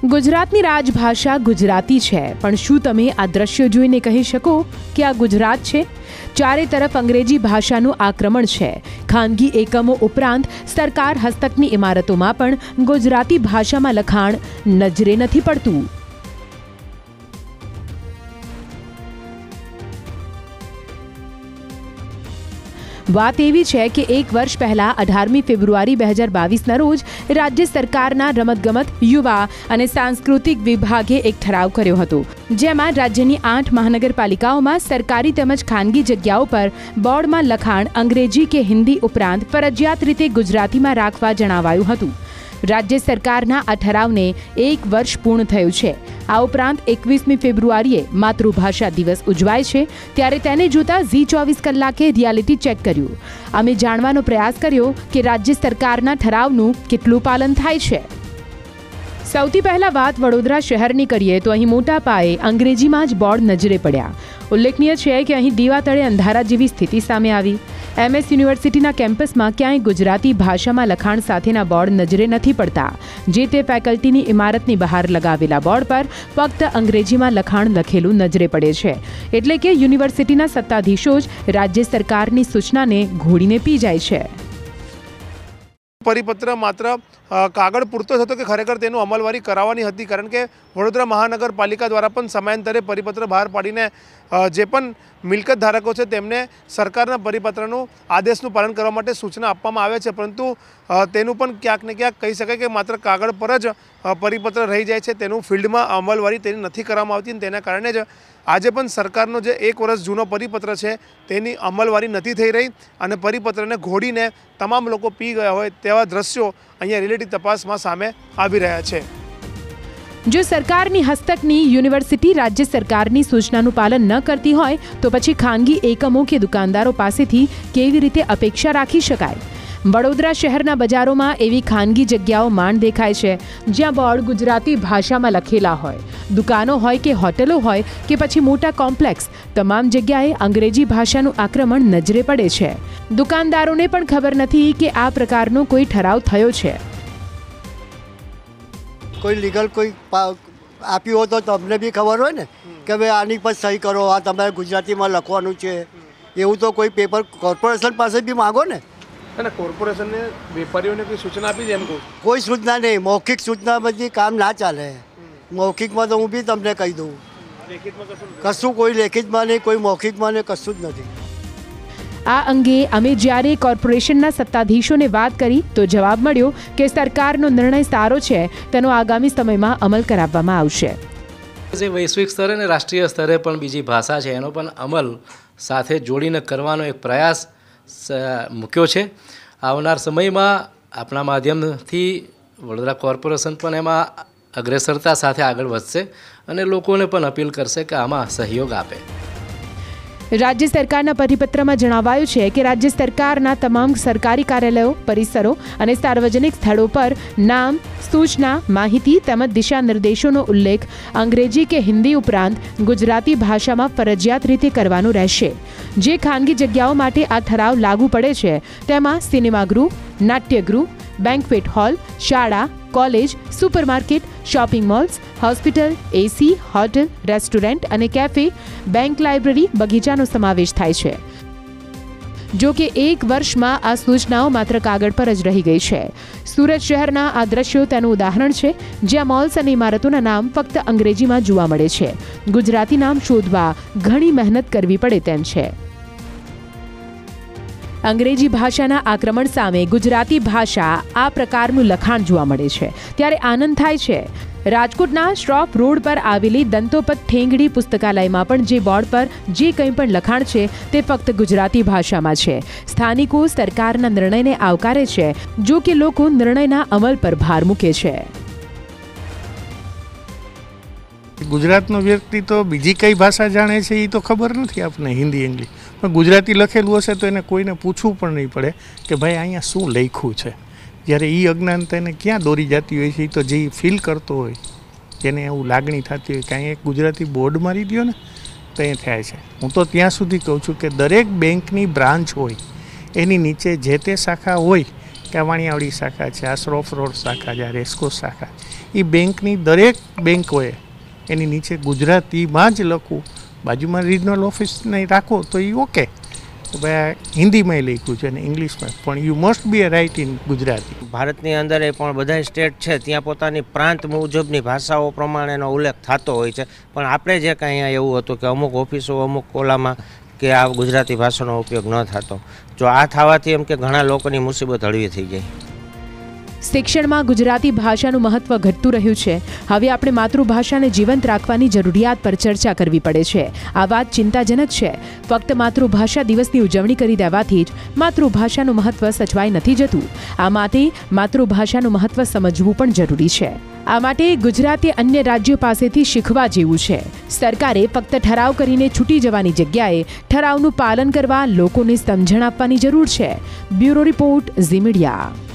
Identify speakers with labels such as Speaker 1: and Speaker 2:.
Speaker 1: ગુજરાતની રાજભાષા ગુજરાતી છે, પણ શું તમે આ દ્રશ્યો જોઈને કહી શકો કે આ ગુજરાત છે? ચારે તરફ અંગ્રેજી ભાષાનું આક્રમણ છે. ખાનગી એકમો ઉપરાંત સરકાર હસ્તકની ઇમારતોમાં પણ ગુજરાતી ભાષામાં લખાણ નજરે નથી પડતું. વાત એવી છે કે એક વર્ષ પહેલા 18મી ફેબ્રુઆરી 2022ના રોજ રાજ્ય સરકારના રમતગમત, યુવા અને સાંસ્કૃતિક વિભાગે એક ઠરાવ કર્યો હતો, જેમાં રાજ્યની 8 મહાનગરપાલિકાઓમાં સરકારી તેમજ ખાનગી જગ્યાઓ પર બોર્ડમાં લખાણ અંગ્રેજી કે હિન્દી ઉપરાંત ફરજિયાત રીતે ગુજરાતીમાં રાખવા જણાવાયું હતું. રાજ્ય સરકારના આ ઠરાવને એક વર્ષ પૂર્ણ થયું છે. આ ઉપરાંત 21મી ફેબ્રુઆરીએ માતૃભાષા દિવસ ઉજવાય છે, ત્યારે તેને જોતા ઝી24 કલાકે રિયાલિટી ચેક કર્યું. અમે જાણવાનો પ્રયાસ કર્યો કે રાજ્ય સરકારના ઠરાવનું કેટલું પાલન થાય છે. સૌથી પહેલા વાત વડોદરા શહેરની કરીએ તો અહીં મોટા પાયે અંગ્રેજીમાં જ બોર્ડ નજરે પડ્યા. ઉલ્લેખનીય છે કે અહીં દીવા તળે અંધારા જેવી સ્થિતિ સામે આવી. MS યુનિવર્સિટીના કેમ્પસમાં ક્યાંય ગુજરાતી ભાષામાં લખાણ સાથેના બોર્ડ નજરે નથી પડતા. જે તે ફેકલ્ટીની ઇમારતની બહાર લગાવેલા બોર્ડ પર ફક્ત અંગ્રેજીમાં લખાણ લખેલું નજરે પડે છે. એટલે કે યુનિવર્સિટીના સત્તાધીશો જ રાજ્ય સરકારની સૂચનાને ઘોડીને પી જાય છે.
Speaker 2: પરિપત્ર માત્ર કાગળ પૂરતો હતો કે ખરેખર તેનું અમલવારી કરાવવાની હતી, કારણ કે વડોદરા મહાનગરપાલિકા દ્વારા પણ સમયાંતરે પરિપત્ર બહાર પાડીને જે પણ મિલકત ધારકો છે તેમને સરકારના પરિપત્રનું આદેશનું પાલન કરવા માટે સૂચના આપવામાં આવે છે, પરંતુ તેનું પણ ક્યાંક ને ક્યાંક કહી શકાય કે માત્ર કાગળ પર જ પરિપત્ર રહી જાય છે. તેનું ફિલ્ડમાં અમલવારી તેની નથી કરવામાં આવતી. તેના કારણે જ આજે પણ સરકારનો જે 1 વર્ષ જૂનો પરિપત્ર છે તેની અમલવારી નથી થઈ રહી અને પરિપત્રને ઘોડીને તમામ લોકો પી ગયા હોય તેવા દ્રશ્યો અહીંયા રિલેટિવ તપાસમાં સામે આવી રહ્યા છે.
Speaker 1: જો સરકારની હસ્તકની યુનિવર્સિટી રાજ્ય સરકારની સૂચનાનું પાલન ન કરતી હોય તો પછી ખાનગી એકમો કે દુકાનદારો પાસેથી કેવી રીતે અપેક્ષા રાખી શકાય? વડોદરા શહેરના બજારોમાં એવી ખાનગી જગ્યાઓ માંડ દેખાય છે જ્યાં બોર્ડ ગુજરાતી ભાષામાં લખેલા હોય. દુકાનો હોય કે હોટલો હોય કે પછી મોટા કોમ્પ્લેક્સ, તમામ જગ્યાએ અંગ્રેજી ભાષાનું આક્રમણ નજરે પડે છે. દુકાનદારોને પણ ખબર નથી કે આ પ્રકારનો કોઈ ઠરાવ થયો છે.
Speaker 3: કોઈ લીગલ કોઈ આપ્યું હોય તો તમને બી ખબર હોય ને કે ભાઈ આની પર સહી કરો, આ તમારે ગુજરાતીમાં લખવાનું છે. એવું તો કોઈ પેપર કોર્પોરેશન પાસે બી માગો ને.
Speaker 2: અને કોર્પોરેશનને વેપારીઓને કોઈ સૂચના આપી છે? એમ
Speaker 3: કોઈ સૂચના નહીં. મૌખિક સૂચના બધી કામ ના ચાલે. મૌખિકમાં તો હું બી તમને કહી દઉં, કશું કોઈ લેખિતમાં નહીં, કોઈ મૌખિકમાં નહીં, કશું જ નથી.
Speaker 1: આ અંગે અમે જ્યારે કોર્પોરેશનના સત્તાધીશોને વાત કરી તો જવાબ મળ્યો કે સરકારનો નિર્ણય સારો છે, તેનો આગામી સમયમાં અમલ કરાવવામાં આવશે.
Speaker 4: જે વૈશ્વિક સ્તરે અને રાષ્ટ્રીય સ્તરે પણ બીજી ભાષા છે એનો પણ અમલ સાથે જોડીને કરવાનો એક પ્રયાસ મૂક્યો છે. આવનાર સમયમાં આપણા માધ્યમથી વડોદરા કોર્પોરેશન પણ એમાં અગ્રેસરતા સાથે આગળ વધશે અને લોકોને પણ અપીલ કરશે કે આમાં સહયોગ આપે.
Speaker 1: રાજ્ય સરકારના પરિપત્રમાં જણાવાયું છે કે રાજ્ય સરકારના તમામ સરકારી કાર્યાલયો, પરિસરો અને સાર્વજનિક સ્થળો પર નામ, સૂચના, માહિતી તેમજ દિશા નિર્દેશોનો ઉલ્લેખ અંગ્રેજી કે હિન્દી ઉપરાંત ગુજરાતી ભાષામાં ફરજિયાત રીતે કરવાનું રહેશે. જે ખાનગી જગ્યાઓ માટે આ ઠરાવ લાગુ પડે છે તેમાં સિનેમાગૃહ, નાટ્યગૃહ, બેન્ક્વેટ હોલ, શાળા, college, supermarket, shopping malls, hospital, AC, hotel, restaurant અને કેફે, બેંક, લાઇબ્રેરી, બગીચાનો સમાવેશ થાય છે. જો કે 1 વર્ષમાં આ સૂચનાઓ માત્ર કાગળ પર જ રહી ગઈ છે. સુરત શહેરના આ દ્રશ્યો તેનું ઉદાહરણ છે, જ્યાં મોલ્સ અને ઇમારતોના નામ ફક્ત અંગ્રેજીમાં જોવા મળે છે. ગુજરાતી નામ શોધવા ઘણી મહેનત કરવી પડે તેમ છે. અંગ્રેજી ભાષાના આક્રમણ સામે ગુજરાતી ભાષા આ પ્રકારનું લખાણ જોવા મળે છે ત્યારે આનંદ થાય છે. રાજકોટના શ્રોફ રોડ પર આવેલી દંતોપત ઠેંગડી પુસ્તકાલયમાં પણ જે બોર્ડ પર જે કંઈ પણ લખાણ છે તે ફક્ત ગુજરાતી ભાષામાં છે. સ્થાનિકો સરકારના નિર્ણયને આવકારે છે, જો કે લોકો નિર્ણયના અમલ પર ભાર મૂકે છે.
Speaker 5: ગુજરાતનો વ્યક્તિ તો બીજી કઈ ભાષા જાણે છે એ તો ખબર નથી આપણને, હિન્દી, ઇંગ્લિશ, પણ ગુજરાતી લખેલું હશે તો એને કોઈને પૂછવું પણ નહીં પડે કે ભાઈ અહીંયા શું લખ્યું છે. જ્યારે એ અજ્ઞાનતા એને ક્યાં દોરી જતી હોય છે, એ તો જે ફીલ કરતો હોય, જેને એવું લાગણી થતી હોય કે અહીંયા એક ગુજરાતી બોર્ડ મારી દો ને તો એ થાય છે. હું તો ત્યાં સુધી કહું છું કે દરેક બેંકની બ્રાન્ચ હોય એની નીચે જે તે શાખા હોય કે વાણિયાવાડી શાખા છે, આ શ્રોફ રોડ શાખા છે, આ રેસકોસ શાખા, એ બેંકની દરેક બેંકોએ એની નીચે ગુજરાતીમાં જ લખવું, બાજુમાં રિજનલ ઓફિસને રાખો તો એ ઓકે, ભાઈ હિન્દીમાં લખ્યું છે અને ઇંગ્લિશમાં, પણ you must be a write in Gujarati.
Speaker 6: ભારતની અંદર પણ બધા સ્ટેટ છે ત્યાં પોતાની પ્રાંત મુજબની ભાષાઓ પ્રમાણેનો ઉલ્લેખ થતો હોય છે, પણ આપણે જે કાંઈ અહીંયા એવું હતું કે અમુક ઓફિસો અમુક કોલામાં કે આ ગુજરાતી ભાષાનો ઉપયોગ ન થતો. જો આ થવાથી એમ કે ઘણા લોકોની મુસીબત હળવી થઈ ગઈ.
Speaker 1: શિક્ષણમાં ગુજરાતી ભાષાનું મહત્વ ઘટતું રહ્યું છે. હવે આપણે માતૃભાષાને જીવંત રાખવાની જરૂરિયાત પર ચર્ચા કરવી પડે છે. આ વાત ચિંતાજનક છે. ફક્ત માતૃભાષા દિવસની ઉજવણી કરી દેવાથી જ માતૃભાષાનું મહત્વ સચવાઈ નથી જતું. આ માટે માતૃભાષાનું મહત્વ સમજવું પણ જરૂરી છે. આ માટે ગુજરાતી અન્ય રાજ્યો પાસેથી શીખવા જેવું છે. સરકારે ફક્ત ઠરાવ કરીને છૂટી જવાની જગ્યાએ ઠરાવનું પાલન કરવા લોકોને સમજણ આપવાની જરૂર છે. Bureau report, Zee media.